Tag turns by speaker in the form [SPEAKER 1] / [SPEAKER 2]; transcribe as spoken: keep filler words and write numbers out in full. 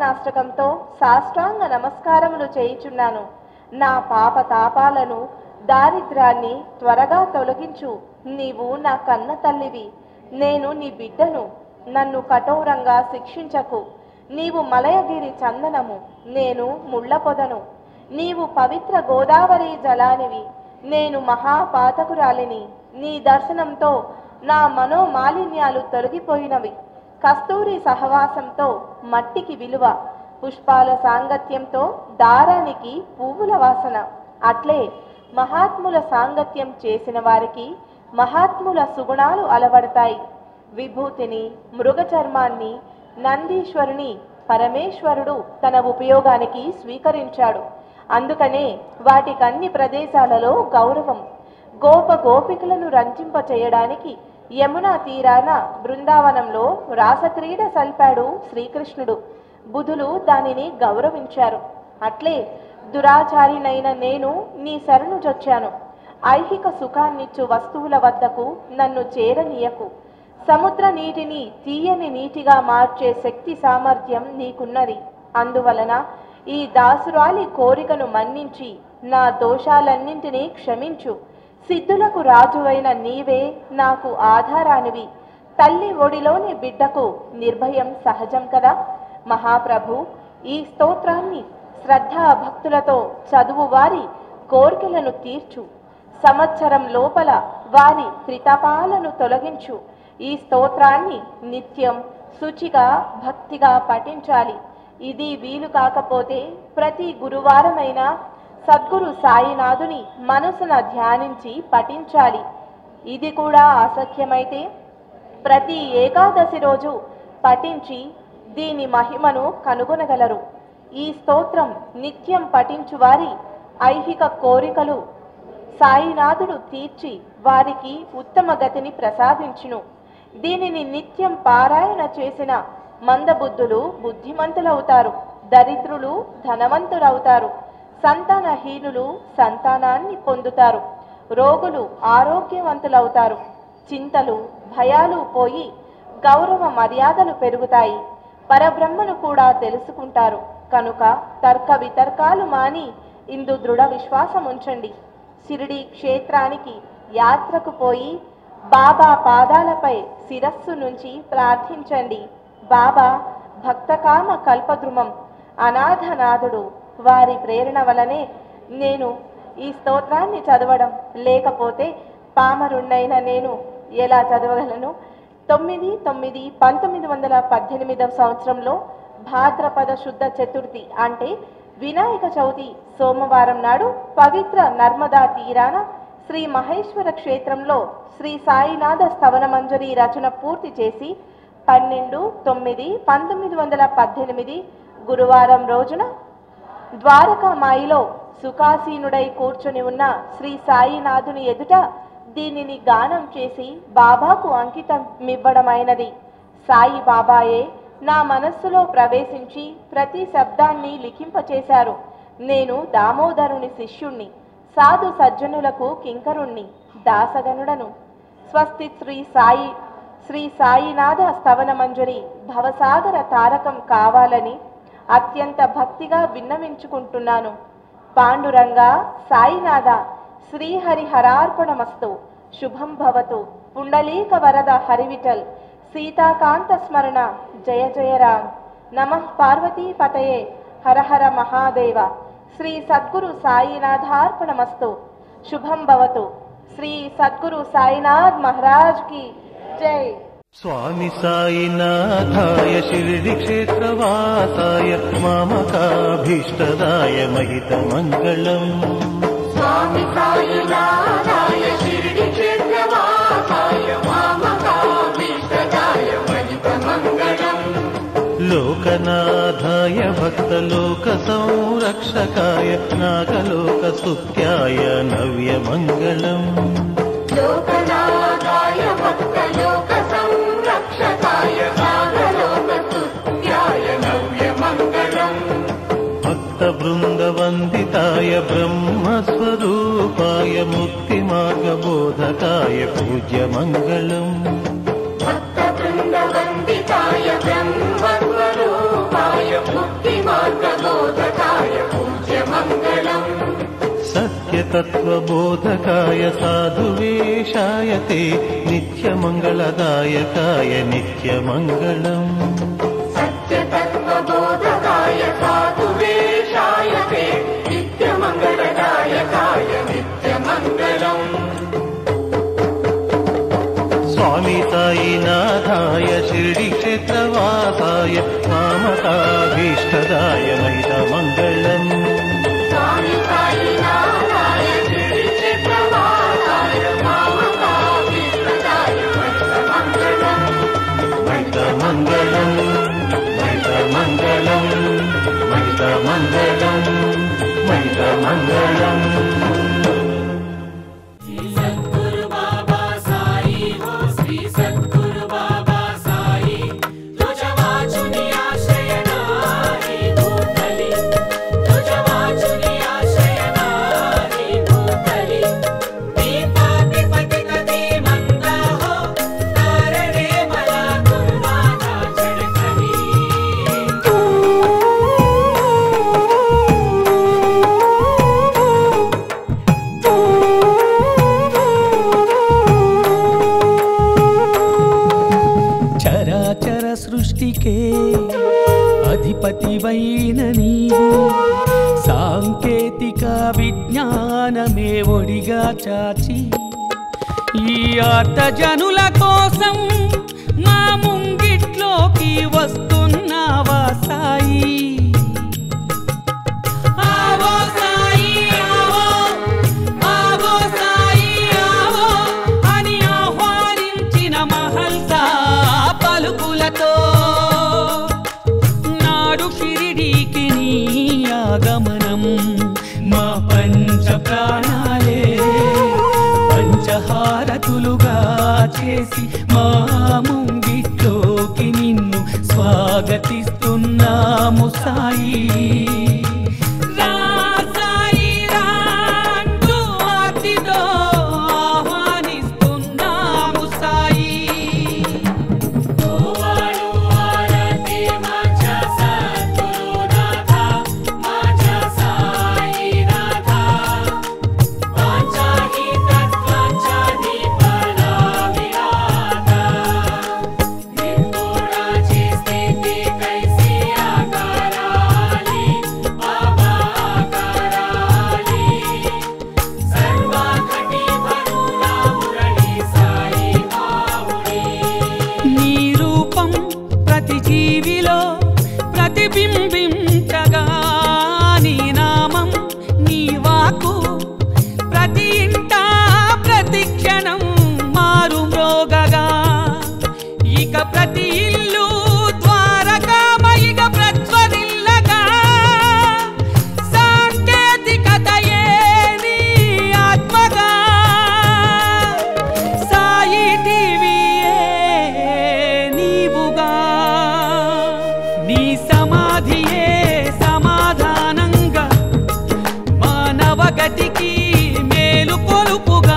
[SPEAKER 1] పాదపద్మాష్టకంతో సాష్టాంగ నమస్కారములు చేయుచున్నాను. నా పాప తాపాలను దారిద్ర్యాన్ని త్వరగా తొలగించు. నీవు నా కన్న తల్లివి, నేను నీ బిడ్డను. నన్ను కఠోరంగా శిక్షించకు. నీవు మలయగిరి చందనము, నేను ముళ్ళ పొదను. నీవు పవిత్ర గోదావరి జలానివి, నేను మహాపాతకురాలిని. నీ దర్శనంతో నా మనోమాలిన్యాలు తొలగిపోయినవి. కస్తూరి సహవాసంతో మట్టికి విలువ, పుష్పాల సాంగత్యంతో దారానికి పువ్వుల వాసన. అట్లే మహాత్ముల సాంగత్యం చేసిన వారికి మహాత్ముల సుగుణాలు అలవడతాయి. విభూతిని, మృగ చర్మాన్ని నందీశ్వరుని పరమేశ్వరుడు తన ఉపయోగానికి స్వీకరించాడు. అందుకనే వాటికన్ని ప్రదేశాలలో గౌరవం. గోప గోపికలను రంజింప చేయడానికి యమునా తీరాన బృందావనంలో రాసక్రీడ సల్పాడు శ్రీకృష్ణుడు. బుధులు దానిని గౌరవించారు. అట్లే దురాచారినైన నేను నీ శరణు జొచ్చాను. ఐహిక సుఖాన్నిచ్చు వస్తువుల వద్దకు నన్ను చేరనీయకు. సముద్ర నీటిని తీయని నీటిగా మార్చే శక్తి సామర్థ్యం నీకున్నది. అందువలన ఈ దాసురాలి కోరికను మన్నించి నా దోషాలన్నింటినీ క్షమించు. సిద్ధులకు రాజువైన నీవే నాకు ఆధారానివి. తల్లి ఒడిలోని బిడ్డకు నిర్భయం సహజం కదా. మహాప్రభు, ఈ స్తోత్రాన్ని శ్రద్ధా భక్తులతో చదువు వారి కోరికలను తీర్చు. సంవత్సరం లోపల వారి త్రితపాలను తొలగించు. ఈ స్తోత్రాన్ని నిత్యం శుచిగా భక్తిగా పఠించాలి. ఇది వీలు కాకపోతే ప్రతి గురువారమైనా సద్గురు సాయినాథుని మనసున ధ్యానించి పఠించాలి. ఇది కూడా అసఖ్యమైతే ప్రతి ఏకాదశి రోజు పఠించి దీని మహిమను కనుగొనగలరు. ఈ స్తోత్రం నిత్యం పఠించువారి ఐహిక కోరికలు సాయినాథుడు తీర్చి వారికి ఉత్తమ గతిని ప్రసాదించును. దీనిని నిత్యం పారాయణ చేసిన మందబుద్ధులు బుద్ధిమంతులవుతారు, దరిద్రులు ధనవంతులవుతారు, సంతానహీనులు సంతానాన్ని పొందుతారు, రోగులు ఆరోగ్యవంతులవుతారు, చింతలు భయాలు పోయి గౌరవ మర్యాదలు పెరుగుతాయి, పరబ్రహ్మను కూడా తెలుసుకుంటారు. కనుక తర్క వితర్కాలు మాని ఇందు దృఢ విశ్వాసం ఉంచండి. షిరిడి క్షేత్రానికి యాత్రకు పోయి బాబా పాదాలపై శిరస్సు నుంచి ప్రార్థించండి. బాబా భక్తకామ కల్పద్రుమం, అనాథనాథుడు. వారి ప్రేరణ వలనే నేను ఈ స్తోత్రాన్ని చదవడం. లేకపోతే పామరుణ్ణైన నేను ఎలా చదవగలను? తొమ్మిది తొమ్మిది పంతొమ్మిది వందల పద్దెనిమిదవ సంవత్సరంలో భాద్రపద శుద్ధ చతుర్థి అంటే వినాయక చవితి సోమవారం నాడు పవిత్ర నర్మదా తీరాన శ్రీ మహేశ్వర క్షేత్రంలో శ్రీ సాయినాథ స్థవన మంజరి రచన పూర్తి చేసి పన్నెండు తొమ్మిది పంతొమ్మిది వందల పద్దెనిమిది గురువారం రోజున ద్వారకామాయిలో సుఖాసీనుడై కూర్చొని ఉన్న శ్రీ సాయినాథుని ఎదుట దీనిని గానం చేసి బాబాకు అంకితమివ్వడమైనది. సాయి బాబాయే నా మనస్సులో ప్రవేశించి ప్రతి శబ్దాన్ని లిఖింపచేశారు. నేను దామోదరుని శిష్యుణ్ణి, సాధు సజ్జనులకు కింకరుణ్ణి, దాసగనుడను. స్వస్తి శ్రీ సాయి శ్రీ సాయినాథ స్థవన మంజరి భవసాగర తారకం కావాలని అత్యంత భక్తిగా విన్నవించుకుంటున్నాను. పాండురంగా సాయినాథ శ్రీహరిహరార్పణమస్తు. శుభం భవతు. పుండలీక వరద హరివిఠల్. సీతాకాంత స్మరణ. జయ జయ రామ్. నమః పార్వతీ పతయే. హర హర మహాదేవ. శ్రీ సద్గురు సాయినాథార్పణమస్తు. శుభం భవతు. శ్రీ సద్గురు సాయినాథ్ మహారాజ్ కి జై.
[SPEAKER 2] స్వామి సాయినాథాయ షిరిడి క్షేత్రవాసాయ మామకాభీష్టదాయ మహిత మంగళం.
[SPEAKER 3] స్వామి సాయినాథాయ షిరిడి క్షేత్రవాసాయ మామకాభీష్టదాయ మహిత మంగళం.
[SPEAKER 2] లోకనాథాయ భక్తలోక సంరక్షకాయ నాగలోక స్తుత్యాయ నవ్య మంగళం.
[SPEAKER 3] లోకనాథాయ భక్తలోక సంరక్షకాయ నాగలోక స్తుత్యాయ నవ్య మంగళం.
[SPEAKER 2] భక్త బృంద వందితాయ బ్రహ్మస్వరూపాయ ముక్తి మార్గ బోధకాయ పూజ్య మంగళం.
[SPEAKER 3] భక్త బృంద వందితాయ బ్రహ్మస్వరూపాయ ముక్తి
[SPEAKER 2] सत्यतत्त्वबोधकाय साधुवेशाय ते नित्यमङ्गलदायकाय नित्यमङ्गलम्
[SPEAKER 3] सत्यतत्त्वबोधकाय साधुवेशाय ते नित्यमङ्गलदायकाय नित्यमङ्गलम्
[SPEAKER 2] स्वामी साईनाथाय शिर्डीक्षेत्रवासाय कामकाभीष्टदाय मैतमङ्गलम्
[SPEAKER 3] स्वामी साईनाथाय शिर्डीक्षेत्रवासाय कामकाभीष्टदाय मैतमङ्गलम्
[SPEAKER 2] मैतमङ्गलम् मैतमङ्गलम् मैतमङ्गलम् मैतमङ्गलम्
[SPEAKER 4] సృష్టికే అధిపతివైన నీవు సాంకేతిక విజ్ఞానమే ఒడిగా చాచి ఈ ఆర్తజనుల కోసం మా ముంగిట్లోకి వస్తున్నావా సాయి ఆవో సాయి ఆవో ఆవో సాయి ఆవో అని ఆహ్వానించిన మహల్సా పలుకులతో నాడు షిరిడీకి నీ ఆగమనం మా పంచ ప్రాణాలే పంచహారతులుగా చేసి మా ముంగిట్లోకి నిన్ను స్వాగతిస్తున్నాము సాయి రా సాయి రా అంటూ ఆర్తితో ఆహ్వానిస్తున్నాము సాయి జీవిలో ప్రతిబింబించగా నీ నామం నీ వాకు ప్రతి ఇంట ప్రతి క్షణం మారు మ్రోగగా ఇక ప్రతి ఇల్లు ద్వారకామయిగా ప్రజ్వరిల్లగా సాంకేతికతయే నీ ఆత్మగా సాయి టీవీయే నీవుగా నీ సమాధియే సమాధానంగా మానవగతికి మేలు కొలుపుగా